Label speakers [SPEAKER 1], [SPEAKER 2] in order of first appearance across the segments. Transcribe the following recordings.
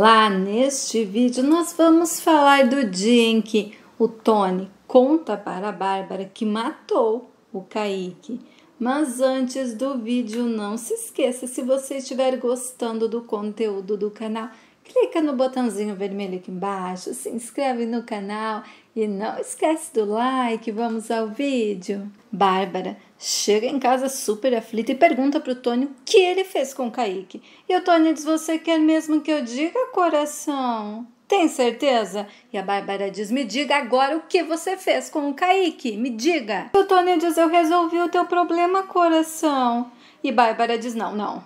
[SPEAKER 1] Olá, neste vídeo nós vamos falar do dia em que o Tony conta para a Bárbara que matou o Kaique. Mas antes do vídeo, não se esqueça, se você estiver gostando do conteúdo do canal, clica no botãozinho vermelho aqui embaixo, se inscreve no canal e não esquece do like. Vamos ao vídeo. Bárbara chega em casa super aflita e pergunta para o Tony o que ele fez com o Kaique. E o Tony diz: você quer mesmo que eu diga, coração? Tem certeza? E a Bárbara diz: me diga agora o que você fez com o Kaique, me diga. E o Tony diz: eu resolvi o teu problema, coração. E Bárbara diz: não.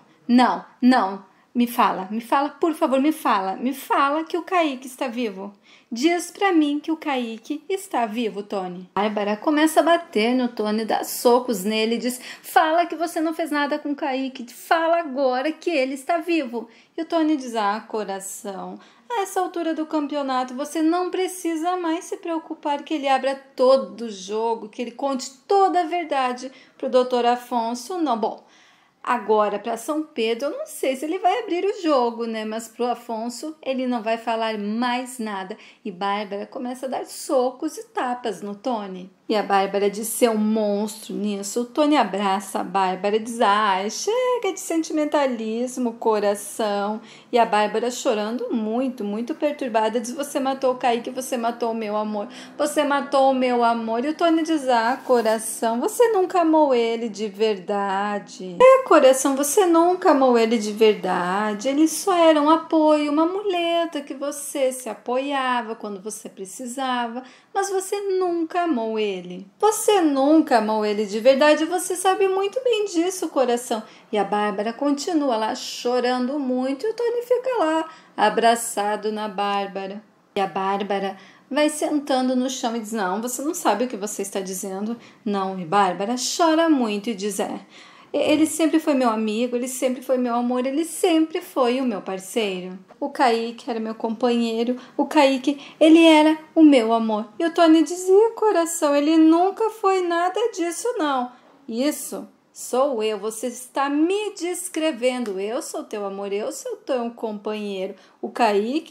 [SPEAKER 1] Me fala, por favor, me fala que o Kaique está vivo. Diz pra mim que o Kaique está vivo, Tony. Bárbara começa a bater no Tony, dá socos nele e diz: fala que você não fez nada com o Kaique, fala agora que ele está vivo. E o Tony diz: ah, coração, a essa altura do campeonato você não precisa mais se preocupar que ele abra todo o jogo, que ele conte toda a verdade pro Dr. Afonso. Não, bom, agora, para São Pedro, eu não sei se ele vai abrir o jogo, né? Mas pro Afonso, ele não vai falar mais nada. E Bárbara começa a dar socos e tapas no Tony. E a Bárbara diz ser um monstro nisso. O Tony abraça a Bárbara e diz: ai, chega de sentimentalismo, coração. E a Bárbara chorando muito perturbada diz: você matou o Kaique, você matou o meu amor. Você matou o meu amor. E o Tony diz: ah, coração, você nunca amou ele de verdade. Coração, você nunca amou ele de verdade. Ele só era um apoio, uma muleta que você se apoiava quando você precisava, mas você nunca amou ele. Você nunca amou ele de verdade, você sabe muito bem disso, coração. E a Bárbara continua lá chorando muito e o Tony fica lá abraçado na Bárbara. E a Bárbara vai sentando no chão e diz: não, você não sabe o que você está dizendo. Não, e Bárbara chora muito e diz: ele sempre foi meu amigo, ele sempre foi meu amor, ele sempre foi o meu parceiro. O Kaique era meu companheiro, o Kaique, ele era o meu amor. E o Tony dizia: coração, ele nunca foi nada disso não. Isso sou eu, você está me descrevendo. Eu sou teu amor, eu sou teu companheiro. O Kaique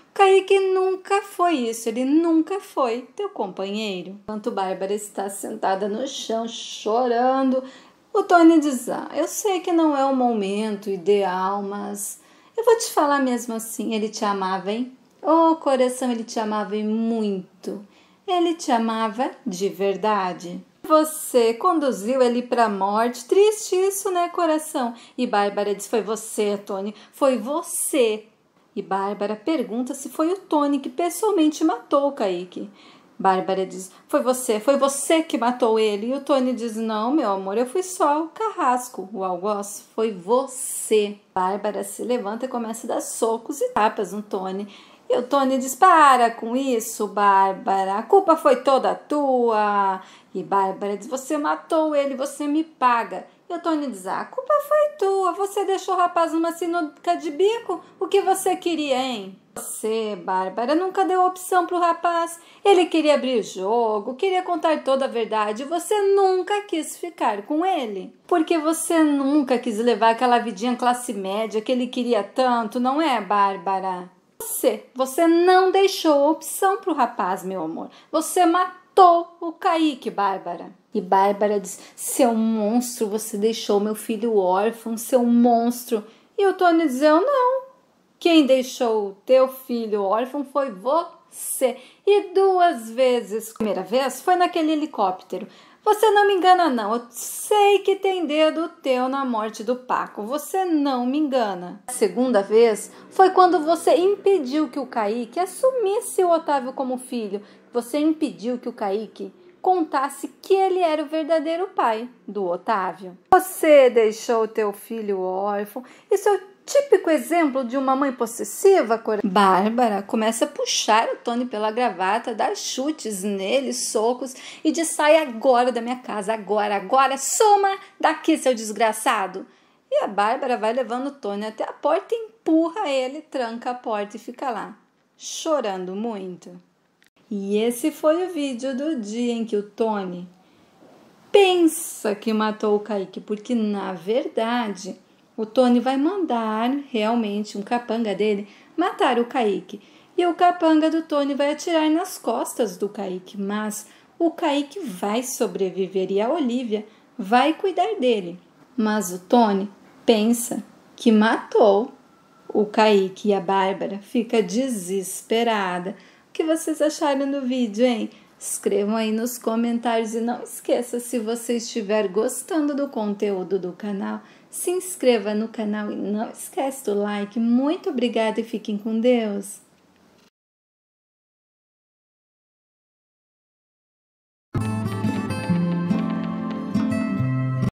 [SPEAKER 1] nunca foi isso, ele nunca foi teu companheiro. Enquanto Bárbara está sentada no chão chorando, o Tony diz: ah, eu sei que não é o momento ideal, mas eu vou te falar mesmo assim, ele te amava, hein? Oh, coração, ele te amava muito. Ele te amava de verdade. Você conduziu ele para a morte. Triste isso, né, coração? E Bárbara diz: foi você, Tony, foi você. E Bárbara pergunta se foi o Tony que pessoalmente matou o Kaique. Bárbara diz: foi você que matou ele. E o Tony diz: não, meu amor, eu fui só o carrasco, o algoz, foi você. Bárbara se levanta e começa a dar socos e tapas no Tony. E o Tony diz: para com isso, Bárbara, a culpa foi toda tua. E Bárbara diz: você matou ele, você me paga. E o Tony diz: a culpa foi tua, você deixou o rapaz numa sinuca de bico, o que você queria, hein? Você, Bárbara, nunca deu opção pro rapaz. Ele queria abrir jogo, queria contar toda a verdade. Você nunca quis ficar com ele. Porque você nunca quis levar aquela vidinha classe média que ele queria tanto, não é, Bárbara? Você não deixou opção pro rapaz, meu amor. Você matou o Kaique, Bárbara. E Bárbara diz: seu monstro, você deixou meu filho órfão, seu monstro. E o Tony diz: eu não. Quem deixou o teu filho órfão foi você. E 2 vezes. A primeira vez foi naquele helicóptero. Você não me engana, não. Eu sei que tem dedo teu na morte do Paco. Você não me engana. A segunda vez foi quando você impediu que o Kaique assumisse o Otávio como filho. Você impediu que o Kaique contasse que ele era o verdadeiro pai do Otávio. Você deixou o teu filho órfão. Isso é o típico exemplo de uma mãe possessiva. Bárbara começa a puxar o Tony pela gravata, dar chutes nele, socos e diz: sai agora da minha casa, agora, suma daqui, seu desgraçado. E a Bárbara vai levando o Tony até a porta, empurra ele, tranca a porta e fica lá, chorando muito. E esse foi o vídeo do dia em que o Tony pensa que matou o Kaique, porque na verdade o Tony vai mandar realmente um capanga dele matar o Kaique. E o capanga do Tony vai atirar nas costas do Kaique, mas o Kaique vai sobreviver e a Olivia vai cuidar dele. Mas o Tony pensa que matou o Kaique e a Bárbara fica desesperada. O que vocês acharam do vídeo, hein? Escrevam aí nos comentários e não esqueça, se você estiver gostando do conteúdo do canal, se inscreva no canal e não esquece do like. Muito obrigada e fiquem com Deus!